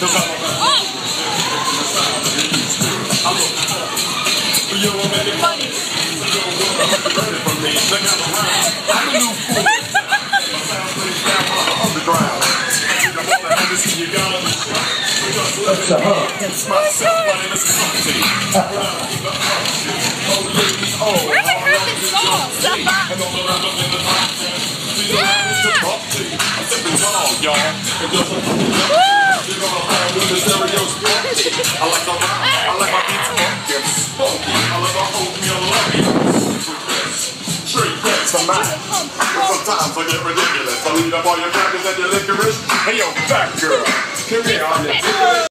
That's a hug. Where's the perfect sauce? Sometimes I get ridiculous. I lead up all your crackers and your licorice. Hey, yo, fat girl, come here on this.